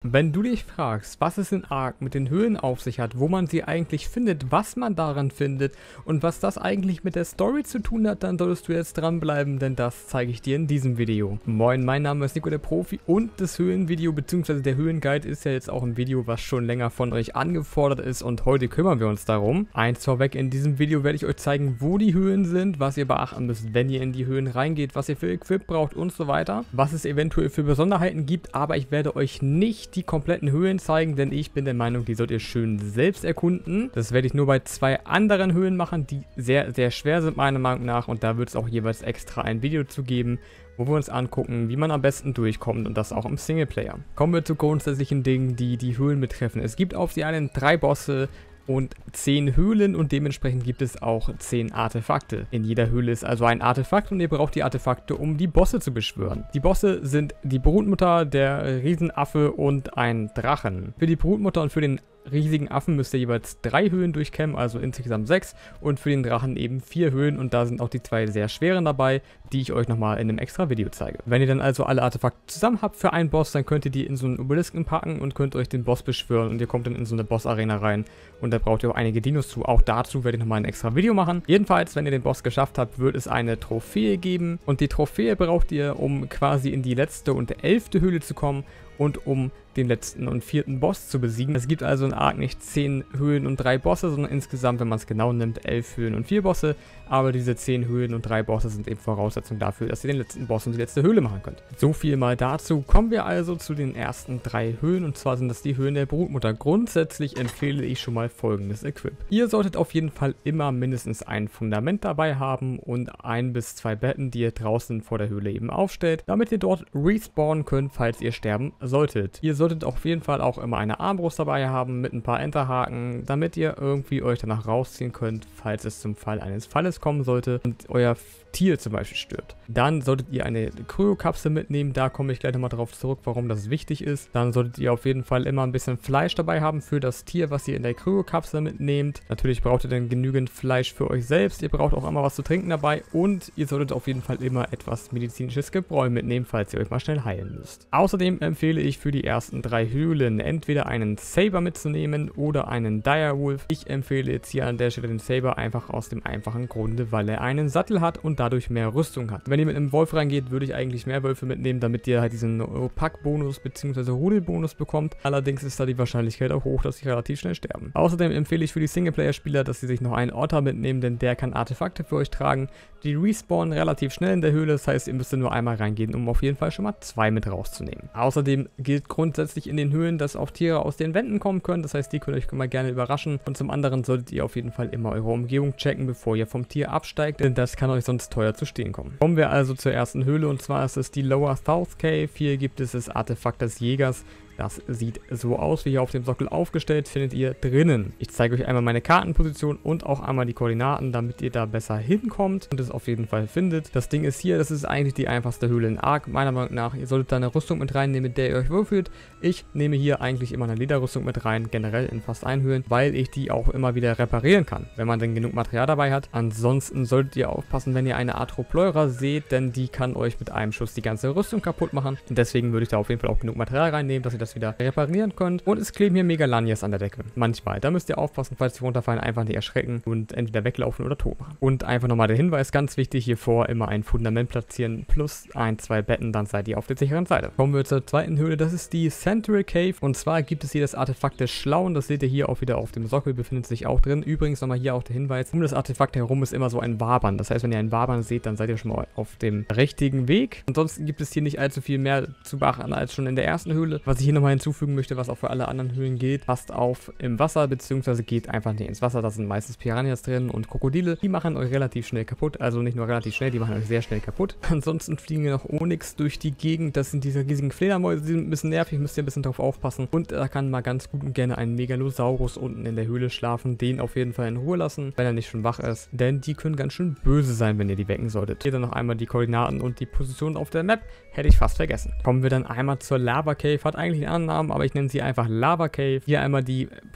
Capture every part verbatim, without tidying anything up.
Wenn du dich fragst, was es in Ark mit den Höhlen auf sich hat, wo man sie eigentlich findet, was man daran findet und was das eigentlich mit der Story zu tun hat, dann solltest du jetzt dranbleiben, denn das zeige ich dir in diesem Video. Moin, mein Name ist Nico der Profi und das Höhlenvideo bzw. der Höhlenguide ist ja jetzt auch ein Video, was schon länger von euch angefordert ist und heute kümmern wir uns darum. Eins vorweg, in diesem Video werde ich euch zeigen, wo die Höhlen sind, was ihr beachten müsst, wenn ihr in die Höhlen reingeht, was ihr für Equip braucht und so weiter, was es eventuell für Besonderheiten gibt, aber ich werde euch nicht die kompletten Höhlen zeigen, denn ich bin der Meinung, die sollt ihr schön selbst erkunden. Das werde ich nur bei zwei anderen Höhlen machen, die sehr, sehr schwer sind meiner Meinung nach und da wird es auch jeweils extra ein Video zu geben, wo wir uns angucken, wie man am besten durchkommt und das auch im Singleplayer. Kommen wir zu grundsätzlichen Dingen, die die Höhlen betreffen. Es gibt auf sie einen drei Bosse und zehn Höhlen und dementsprechend gibt es auch zehn Artefakte. In jeder Höhle ist also ein Artefakt und ihr braucht die Artefakte, um die Bosse zu beschwören. Die Bosse sind die Brutmutter, der Riesenaffe und ein Drachen. Für die Brutmutter und für den riesigen Affen müsst ihr jeweils drei Höhlen durchkämmen, also insgesamt sechs und für den Drachen eben vier Höhlen und da sind auch die zwei sehr schweren dabei, die ich euch nochmal in einem extra Video zeige. Wenn ihr dann also alle Artefakte zusammen habt für einen Boss, dann könnt ihr die in so einen Obelisken packen und könnt euch den Boss beschwören und ihr kommt dann in so eine Boss-Arena rein und da braucht ihr auch einige Dinos zu. Auch dazu werde ich nochmal ein extra Video machen. Jedenfalls, wenn ihr den Boss geschafft habt, wird es eine Trophäe geben und die Trophäe braucht ihr, um quasi in die letzte und elfte Höhle zu kommen und um den letzten und vierten Boss zu besiegen. Es gibt also in Ark nicht zehn Höhlen und drei Bosse, sondern insgesamt, wenn man es genau nimmt, elf Höhlen und vier Bosse. Aber diese zehn Höhlen und drei Bosse sind eben Voraussetzung dafür, dass ihr den letzten Boss und die letzte Höhle machen könnt. So viel mal dazu. Kommen wir also zu den ersten drei Höhlen und zwar sind das die Höhlen der Brutmutter. Grundsätzlich empfehle ich schon mal folgendes Equip. Ihr solltet auf jeden Fall immer mindestens ein Fundament dabei haben und ein bis zwei Betten, die ihr draußen vor der Höhle eben aufstellt, damit ihr dort respawnen könnt, falls ihr sterben solltet. Ihr solltet auf jeden Fall auch immer eine Armbrust dabei haben mit ein paar Enterhaken, damit ihr irgendwie euch danach rausziehen könnt, falls es zum Fall eines Falles kommen sollte und euer Tier zum Beispiel stirbt. Dann solltet ihr eine Kryokapsel mitnehmen, da komme ich gleich nochmal drauf zurück, warum das wichtig ist. Dann solltet ihr auf jeden Fall immer ein bisschen Fleisch dabei haben für das Tier, was ihr in der Kryokapsel mitnehmt. Natürlich braucht ihr dann genügend Fleisch für euch selbst, ihr braucht auch immer was zu trinken dabei und ihr solltet auf jeden Fall immer etwas medizinisches Gebräu mitnehmen, falls ihr euch mal schnell heilen müsst. Außerdem empfehle ich für die ersten drei Höhlen entweder einen Saber mitzunehmen oder einen Direwolf. Ich empfehle jetzt hier an der Stelle den Saber einfach aus dem einfachen Grunde, weil er einen Sattel hat und dadurch mehr Rüstung hat. Wenn ihr mit einem Wolf reingeht, würde ich eigentlich mehr Wölfe mitnehmen, damit ihr halt diesen Pack-Bonus bzw. Rudelbonus bekommt. Allerdings ist da die Wahrscheinlichkeit auch hoch, dass sie relativ schnell sterben. Außerdem empfehle ich für die Singleplayer-Spieler, dass sie sich noch einen Otter mitnehmen, denn der kann Artefakte für euch tragen. Die respawnen relativ schnell in der Höhle, das heißt, ihr müsst nur einmal reingehen, um auf jeden Fall schon mal zwei mit rauszunehmen. Außerdem gilt grundsätzlich in den Höhlen, dass auch Tiere aus den Wänden kommen können, das heißt, die könnt euch mal gerne überraschen. Und zum anderen solltet ihr auf jeden Fall immer eure Umgebung checken, bevor ihr vom Tier absteigt, denn das kann euch sonst teuer zu stehen kommen. Kommen wir also zur ersten Höhle und zwar ist es die Lower South Cave. Hier gibt es das Artefakt des Jägers. Das sieht so aus, wie hier auf dem Sockel aufgestellt, findet ihr drinnen. Ich zeige euch einmal meine Kartenposition und auch einmal die Koordinaten, damit ihr da besser hinkommt und es auf jeden Fall findet. Das Ding ist hier, das ist eigentlich die einfachste Höhle in Ark, meiner Meinung nach. Ihr solltet da eine Rüstung mit reinnehmen, mit der ihr euch wohlfühlt. Ich nehme hier eigentlich immer eine Lederrüstung mit rein, generell in fast allen Höhlen, weil ich die auch immer wieder reparieren kann, wenn man denn genug Material dabei hat. Ansonsten solltet ihr aufpassen, wenn ihr eine Atropleura seht, denn die kann euch mit einem Schuss die ganze Rüstung kaputt machen. Und deswegen würde ich da auf jeden Fall auch genug Material reinnehmen, dass ihr das wieder reparieren könnt. Und es kleben hier Megalanias an der Decke. Manchmal. Da müsst ihr aufpassen, falls die runterfallen, einfach nicht erschrecken und entweder weglaufen oder tot machen. Und einfach nochmal der Hinweis, ganz wichtig, hier vor immer ein Fundament platzieren plus ein, zwei Betten, dann seid ihr auf der sicheren Seite. Kommen wir zur zweiten Höhle, das ist die Central Cave und zwar gibt es hier das Artefakt des Schlauen, das seht ihr hier auch wieder auf dem Sockel, befindet sich auch drin. Übrigens nochmal hier auch der Hinweis, um das Artefakt herum ist immer so ein Wabern. Das heißt, wenn ihr ein Wabern seht, dann seid ihr schon mal auf dem richtigen Weg. Ansonsten gibt es hier nicht allzu viel mehr zu beachten als schon in der ersten Höhle. Was ich hier nochmal hinzufügen möchte, was auch für alle anderen Höhlen gilt, passt auf im Wasser, beziehungsweise geht einfach nicht ins Wasser. Da sind meistens Piranhas drin und Krokodile. Die machen euch relativ schnell kaputt. Also nicht nur relativ schnell, die machen euch sehr schnell kaputt. Ansonsten fliegen hier noch Onyx durch die Gegend. Das sind diese riesigen Fledermäuse, die sind ein bisschen nervig, müsst ihr ein bisschen drauf aufpassen. Und da kann mal ganz gut und gerne ein Megalosaurus unten in der Höhle schlafen. Den auf jeden Fall in Ruhe lassen, wenn er nicht schon wach ist. Denn die können ganz schön böse sein, wenn ihr die wecken solltet. Hier dann noch einmal die Koordinaten und die Position auf der Map. Hätte ich fast vergessen. Kommen wir dann einmal zur Lava Cave. Hat eigentlich einen anderen Namen, aber ich nenne sie einfach Lava Cave. Hier einmal die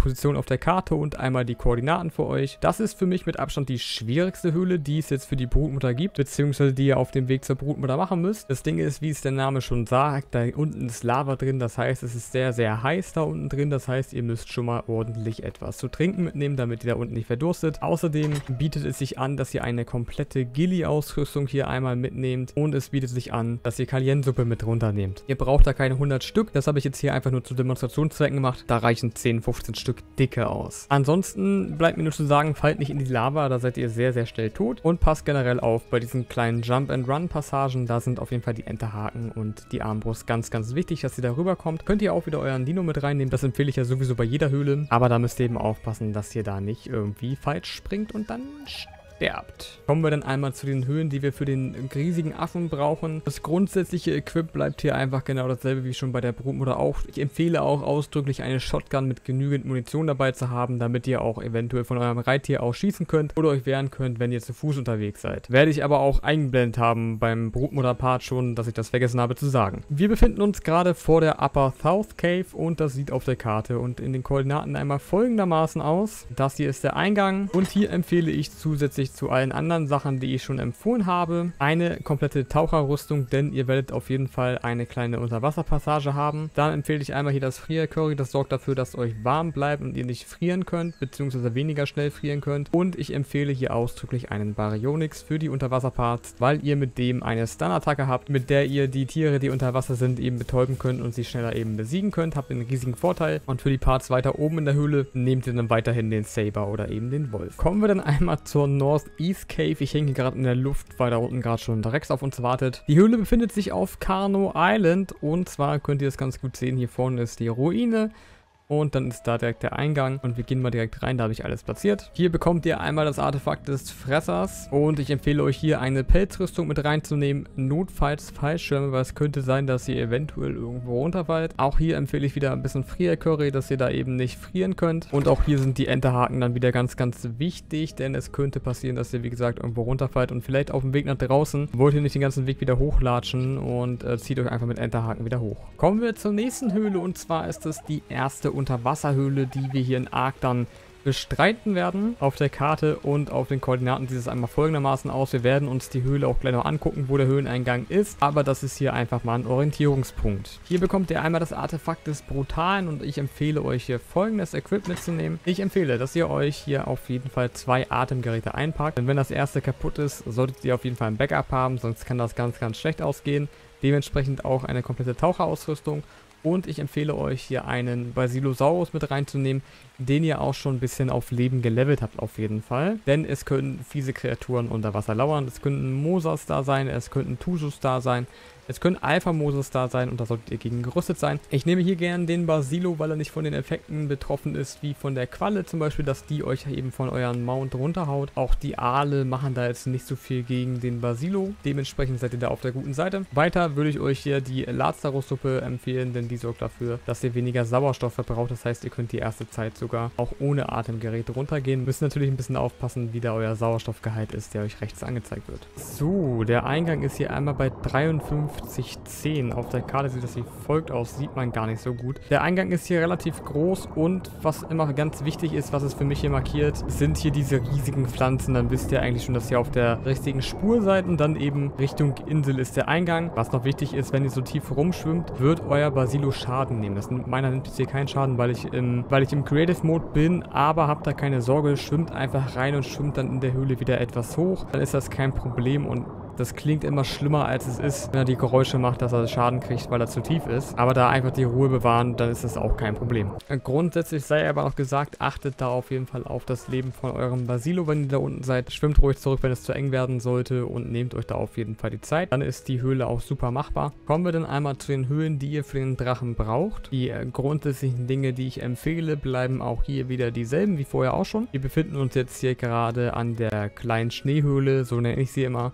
Position auf der Karte und einmal die Koordinaten für euch. Das ist für mich mit Abstand die schwierigste Höhle, die es jetzt für die Brutmutter gibt, beziehungsweise die ihr auf dem Weg zur Brutmutter machen müsst. Das Ding ist, wie es der Name schon sagt, da unten ist Lava drin, das heißt, es ist sehr, sehr heiß da unten drin, das heißt, ihr müsst schon mal ordentlich etwas zu trinken mitnehmen, damit ihr da unten nicht verdurstet. Außerdem bietet es sich an, dass ihr eine komplette Gilly-Ausrüstung hier einmal mitnehmt und es bietet sich an, dass ihr Cayenne-Suppe mit runternehmt. Ihr braucht da keine hundert Stück, das habe ich jetzt hier einfach nur zu Demonstrationszwecken gemacht, da reichen zehn, fünfzehn Stück dicke aus. Ansonsten bleibt mir nur zu sagen, fallt nicht in die Lava, da seid ihr sehr, sehr schnell tot und passt generell auf bei diesen kleinen Jump-and-Run-Passagen, da sind auf jeden Fall die Enterhaken und die Armbrust ganz, ganz wichtig, dass ihr da rüberkommt. Könnt ihr auch wieder euren Dino mit reinnehmen, das empfehle ich ja sowieso bei jeder Höhle, aber da müsst ihr eben aufpassen, dass ihr da nicht irgendwie falsch springt und dann sterbt. Kommen wir dann einmal zu den Höhen, die wir für den riesigen Affen brauchen. Das grundsätzliche Equip bleibt hier einfach genau dasselbe wie schon bei der Brutmutter auch. Ich empfehle auch ausdrücklich eine Shotgun mit genügend Munition dabei zu haben, damit ihr auch eventuell von eurem Reittier auch schießen könnt oder euch wehren könnt, wenn ihr zu Fuß unterwegs seid. Werde ich aber auch eingeblendet haben beim Brutmutter-Part schon, dass ich das vergessen habe zu sagen. Wir befinden uns gerade vor der Upper South Cave und das sieht auf der Karte und in den Koordinaten einmal folgendermaßen aus. Das hier ist der Eingang und hier empfehle ich zusätzlich zu allen anderen Sachen, die ich schon empfohlen habe, eine komplette Taucherrüstung, denn ihr werdet auf jeden Fall eine kleine Unterwasserpassage haben. Dann empfehle ich einmal hier das Frier-Curry, das sorgt dafür, dass euch warm bleibt und ihr nicht frieren könnt, beziehungsweise weniger schnell frieren könnt. Und ich empfehle hier ausdrücklich einen Baryonyx für die Unterwasserparts, weil ihr mit dem eine Stun-Attacke habt, mit der ihr die Tiere, die unter Wasser sind, eben betäuben könnt und sie schneller eben besiegen könnt. Habt einen riesigen Vorteil. Und für die Parts weiter oben in der Höhle nehmt ihr dann weiterhin den Saber oder eben den Wolf. Kommen wir dann einmal zur North East Cave. Ich hänge gerade in der Luft, weil da unten gerade schon Rex auf uns wartet. Die Höhle befindet sich auf Carno Island und zwar könnt ihr das ganz gut sehen. Hier vorne ist die Ruine. Und dann ist da direkt der Eingang und wir gehen mal direkt rein, da habe ich alles platziert. Hier bekommt ihr einmal das Artefakt des Fressers und ich empfehle euch hier eine Pelzrüstung mit reinzunehmen, notfalls Fallschirme, weil es könnte sein, dass ihr eventuell irgendwo runterfallt. Auch hier empfehle ich wieder ein bisschen Frier-Curry, dass ihr da eben nicht frieren könnt. Und auch hier sind die Enterhaken dann wieder ganz, ganz wichtig, denn es könnte passieren, dass ihr wie gesagt irgendwo runterfallt und vielleicht auf dem Weg nach draußen wollt ihr nicht den ganzen Weg wieder hochlatschen und äh, zieht euch einfach mit Enterhaken wieder hoch. Kommen wir zur nächsten Höhle und zwar ist es die erste Unterwasserhöhle, die wir hier in Ark dann bestreiten werden. Auf der Karte und auf den Koordinaten sieht es einmal folgendermaßen aus. Wir werden uns die Höhle auch gleich noch angucken, wo der Höhleneingang ist, aber das ist hier einfach mal ein Orientierungspunkt. Hier bekommt ihr einmal das Artefakt des Brutalen und ich empfehle euch hier folgendes Equip mitzunehmen. Ich empfehle, dass ihr euch hier auf jeden Fall zwei Atemgeräte einpackt, denn wenn das erste kaputt ist, solltet ihr auf jeden Fall ein Backup haben, sonst kann das ganz, ganz schlecht ausgehen. Dementsprechend auch eine komplette Taucherausrüstung. Und ich empfehle euch hier einen Basilosaurus mit reinzunehmen, den ihr auch schon ein bisschen auf Leben gelevelt habt auf jeden Fall. Denn es können fiese Kreaturen unter Wasser lauern. Es könnten Mosas da sein, es könnten Tusus da sein, es können Alpha-Moses da sein und da solltet ihr gegen gerüstet sein. Ich nehme hier gerne den Basilo, weil er nicht von den Effekten betroffen ist, wie von der Qualle zum Beispiel, dass die euch eben von euren Mount runterhaut. Auch die Aale machen da jetzt nicht so viel gegen den Basilo. Dementsprechend seid ihr da auf der guten Seite. Weiter würde ich euch hier die Lazarus-Suppe empfehlen, denn die sorgt dafür, dass ihr weniger Sauerstoff verbraucht. Das heißt, ihr könnt die erste Zeit sogar auch ohne Atemgerät runtergehen. Müsst natürlich ein bisschen aufpassen, wie da euer Sauerstoffgehalt ist, der euch rechts angezeigt wird. So, der Eingang ist hier einmal bei dreiundfünfzig zehn. Auf der Karte sieht das wie folgt aus, sieht man gar nicht so gut. Der Eingang ist hier relativ groß und was immer ganz wichtig ist, was es für mich hier markiert, sind hier diese riesigen Pflanzen. Dann wisst ihr eigentlich schon, dass ihr auf der richtigen Spur seid und dann eben Richtung Insel ist der Eingang. Was noch wichtig ist, wenn ihr so tief rumschwimmt, wird euer Basilo Schaden nehmen. Das nimmt, meiner nimmt jetzt hier keinen Schaden, weil ich im, weil ich im Creative Mode bin, aber habt da keine Sorge, schwimmt einfach rein und schwimmt dann in der Höhle wieder etwas hoch. Dann ist das kein Problem und das klingt immer schlimmer, als es ist, wenn er die Geräusche macht, dass er Schaden kriegt, weil er zu tief ist. Aber da einfach die Ruhe bewahren, dann ist das auch kein Problem. Grundsätzlich sei aber auch gesagt, achtet da auf jeden Fall auf das Leben von eurem Basilo, wenn ihr da unten seid. Schwimmt ruhig zurück, wenn es zu eng werden sollte und nehmt euch da auf jeden Fall die Zeit. Dann ist die Höhle auch super machbar. Kommen wir dann einmal zu den Höhlen, die ihr für den Drachen braucht. Die äh, grundsätzlichen Dinge, die ich empfehle, bleiben auch hier wieder dieselben wie vorher auch schon. Wir befinden uns jetzt hier gerade an der kleinen Schneehöhle, so nenne ich sie immer. Und hier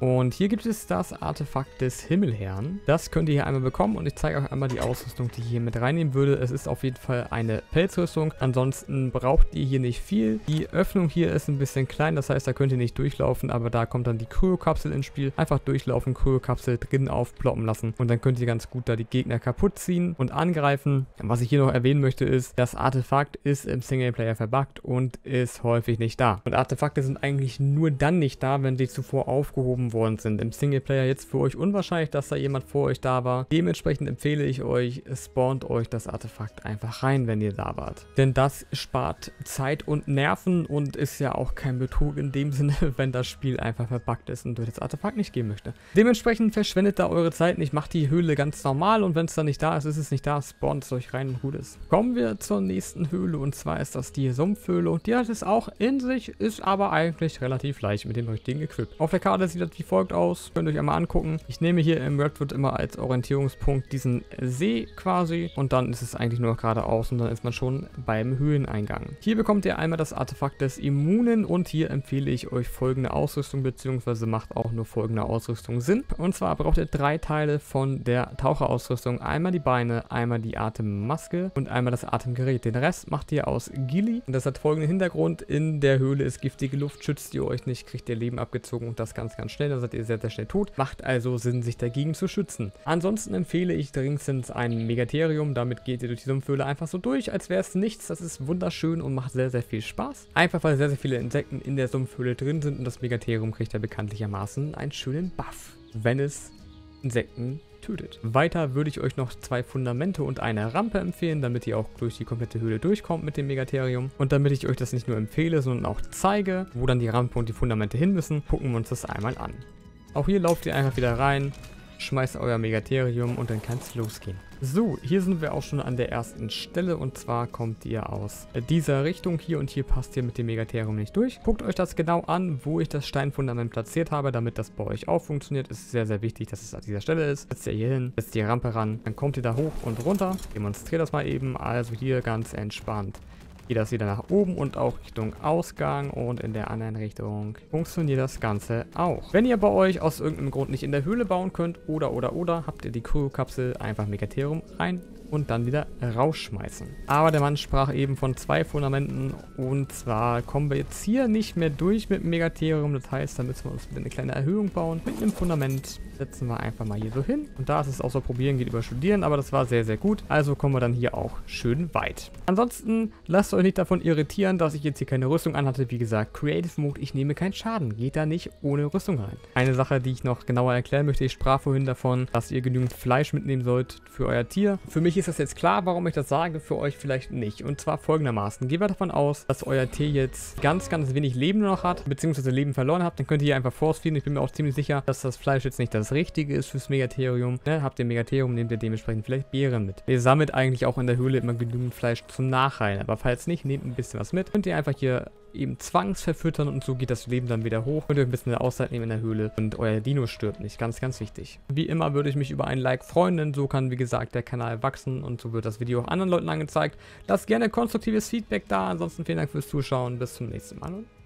Hier gibt es das Artefakt des Himmelherrn. Das könnt ihr hier einmal bekommen und ich zeige euch einmal die Ausrüstung, die ich hier mit reinnehmen würde. Es ist auf jeden Fall eine Pelzrüstung. Ansonsten braucht ihr hier nicht viel. Die Öffnung hier ist ein bisschen klein, das heißt, da könnt ihr nicht durchlaufen, aber da kommt dann die Kryokapsel ins Spiel. Einfach durchlaufen, Kryokapsel drin aufploppen lassen und dann könnt ihr ganz gut da die Gegner kaputt ziehen und angreifen. Was ich hier noch erwähnen möchte ist, das Artefakt ist im Singleplayer verbuggt und ist häufig nicht da. Und Artefakte sind eigentlich nur dann nicht da, wenn sie zuvor aufgehoben worden sind. Im Singleplayer jetzt für euch unwahrscheinlich, dass da jemand vor euch da war. Dementsprechend empfehle ich euch, spawnt euch das Artefakt einfach rein, wenn ihr da wart. Denn das spart Zeit und Nerven und ist ja auch kein Betrug in dem Sinne, wenn das Spiel einfach verbuggt ist und euch das Artefakt nicht geben möchte. Dementsprechend verschwendet da eure Zeit nicht, macht die Höhle ganz normal und wenn es dann nicht da ist, ist es nicht da, spawnt es euch rein und gut ist. Kommen wir zur nächsten Höhle und zwar ist das die Sumpfhöhle. Die hat es auch in sich, ist aber eigentlich relativ leicht mit dem richtigen Equip. Auf der Karte sieht das wie folgt aus, könnt ihr euch einmal angucken. Ich nehme hier im Redwood immer als Orientierungspunkt diesen See quasi und dann ist es eigentlich nur geradeaus und dann ist man schon beim Höhleneingang. Hier bekommt ihr einmal das Artefakt des Immunen und hier empfehle ich euch folgende Ausrüstung, beziehungsweise macht auch nur folgende Ausrüstung Sinn. Und zwar braucht ihr drei Teile von der Taucherausrüstung. Einmal die Beine, einmal die Atemmaske und einmal das Atemgerät. Den Rest macht ihr aus Gilly. Und das hat folgenden Hintergrund. In der Höhle ist giftige Luft, schützt ihr euch nicht, kriegt ihr Leben abgezogen und das ganz, ganz schnell. Dann seid ihr sehr, sehr schnell tot. Macht also Sinn, sich dagegen zu schützen. Ansonsten empfehle ich dringendstens ein Megatherium. Damit geht ihr durch die Sumpfhöhle einfach so durch, als wäre es nichts. Das ist wunderschön und macht sehr, sehr viel Spaß. Einfach weil sehr, sehr viele Insekten in der Sumpfhöhle drin sind und das Megatherium kriegt ja bekanntlichermaßen einen schönen Buff, wenn es Insekten tötet. Weiter würde ich euch noch zwei Fundamente und eine Rampe empfehlen, damit ihr auch durch die komplette Höhle durchkommt mit dem Megatherium. Und damit ich euch das nicht nur empfehle, sondern auch zeige, wo dann die Rampe und die Fundamente hin müssen, gucken wir uns das einmal an. Auch hier lauft ihr einfach wieder rein, schmeißt euer Megatherium und dann kann es losgehen. So, hier sind wir auch schon an der ersten Stelle und zwar kommt ihr aus dieser Richtung hier und hier passt ihr mit dem Megatherium nicht durch. Guckt euch das genau an, wo ich das Steinfundament platziert habe, damit das bei euch auch funktioniert. Es ist sehr, sehr wichtig, dass es an dieser Stelle ist. Setzt ihr hier hin, setzt die Rampe ran, dann kommt ihr da hoch und runter. Demonstriert das mal eben, also hier ganz entspannt. Geht das wieder nach oben und auch Richtung Ausgang und in der anderen Richtung funktioniert das Ganze auch. Wenn ihr bei euch aus irgendeinem Grund nicht in der Höhle bauen könnt oder oder oder, habt ihr die Kryokapsel einfach Megatherium rein und dann wieder rausschmeißen. Aber der Mann sprach eben von zwei Fundamenten und zwar kommen wir jetzt hier nicht mehr durch mit dem Megatherium. Das heißt, da müssen wir uns wieder eine kleine Erhöhung bauen. Mit einem Fundament setzen wir einfach mal hier so hin. Und da ist es auch so, probieren geht über studieren, aber das war sehr, sehr gut. Also kommen wir dann hier auch schön weit. Ansonsten lasst euch nicht davon irritieren, dass ich jetzt hier keine Rüstung anhatte. Wie gesagt, Creative Mode, ich nehme keinen Schaden. Geht da nicht ohne Rüstung rein. Eine Sache, die ich noch genauer erklären möchte, ich sprach vorhin davon, dass ihr genügend Fleisch mitnehmen sollt für euer Tier. Für mich ist das jetzt klar, warum ich das sage, für euch vielleicht nicht. Und zwar folgendermaßen. Gehen wir davon aus, dass euer Tier jetzt ganz, ganz wenig Leben noch hat, beziehungsweise Leben verloren habt, dann könnt ihr hier einfach force feeden. Ich bin mir auch ziemlich sicher, dass das Fleisch jetzt nicht das Richtige ist fürs Megatherium. Ne? Habt ihr Megatherium, nehmt ihr dementsprechend vielleicht Beeren mit. Ihr sammelt eigentlich auch in der Höhle immer genügend Fleisch zum Nachheilen. Aber falls nicht, nehmt ein bisschen was mit. Könnt ihr einfach hier eben zwangsverfüttern und so geht das Leben dann wieder hoch. Könnt ihr ein bisschen eine Auszeit nehmen in der Höhle und euer Dino stirbt nicht. Ganz, ganz wichtig. Wie immer würde ich mich über ein Like freuen, denn so kann, wie gesagt, der Kanal wachsen und so wird das Video auch anderen Leuten angezeigt. Lasst gerne konstruktives Feedback da. Ansonsten vielen Dank fürs Zuschauen. Bis zum nächsten Mal.